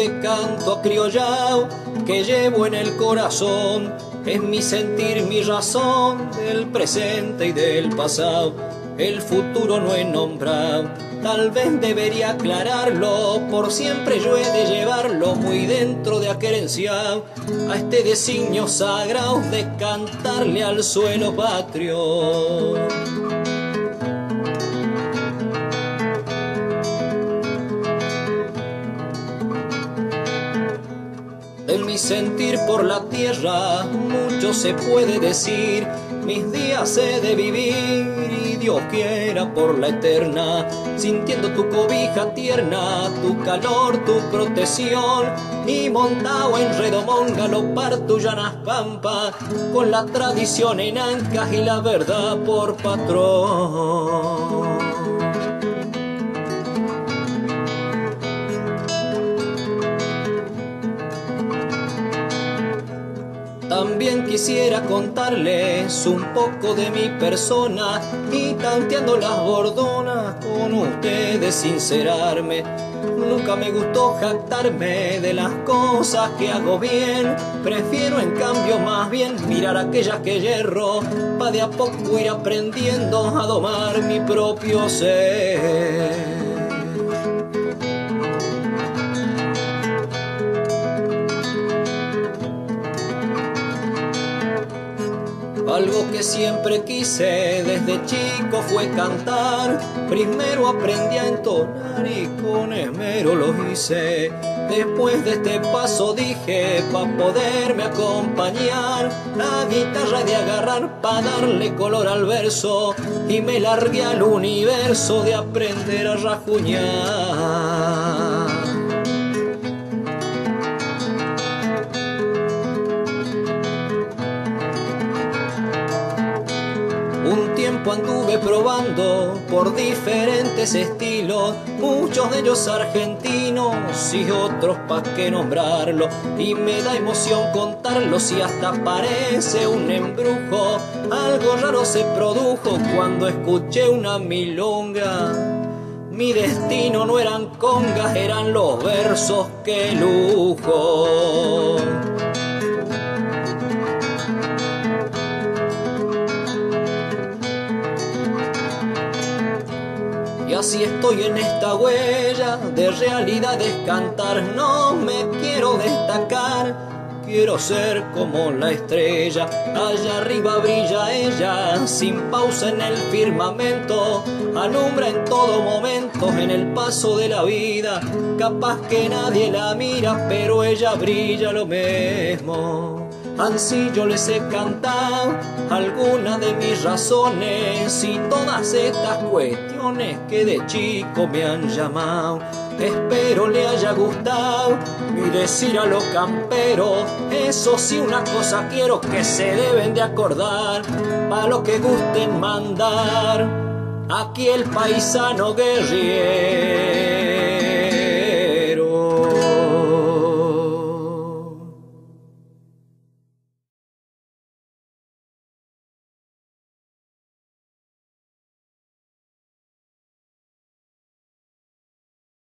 este canto acriollao que llevo en el corazón. Es mi sentir, mi razón del presente y del pasado. El futuro no he nombrado, tal vez debería aclararlo. Por siempre yo he de llevarlo muy dentro de aquerenciado a este designio sagrado de cantarle al suelo patrio. En mi sentir por la tierra mucho se puede decir. Mis días he de vivir y Dios quiera por la eterna, sintiendo tu cobija tierna, tu calor, tu protección. Y montado en redomón galopar tu llanas pampa, con la tradición en ancas y la verdad por patrón. También quisiera contarles un poco de mi persona y tanteando las bordonas con ustedes sincerarme. Nunca me gustó jactarme de las cosas que hago bien, prefiero en cambio más bien mirar aquellas que yerro, pa' de a poco ir aprendiendo a domar mi propio ser. Algo que siempre quise desde chico fue cantar. Primero aprendí a entonar y con esmero lo hice. Después de este paso dije, pa' poderme acompañar, la guitarra de agarrar pa' darle color al verso. Y me largué al universo de aprender a rajuñar. Un tiempo anduve probando por diferentes estilos, muchos de ellos argentinos y otros pa' qué nombrarlo. Y me da emoción contarlos y hasta parece un embrujo. Algo raro se produjo cuando escuché una milonga. Mi destino no eran congas, eran los versos, qué lujo. Y así estoy en esta huella de realidades cantar. No me quiero destacar, quiero ser como la estrella. Allá arriba brilla ella, sin pausa en el firmamento. Alumbra en todo momento en el paso de la vida. Capaz que nadie la mira, pero ella brilla lo mismo. Ansí yo les he cantado algunas de mis razones y todas estas cuestiones que de chico me han llamado. Espero le haya gustado mi decir a los camperos. Eso sí, una cosa quiero que se deben de acordar, pa' los que gusten mandar, aquí el paisano guerriero.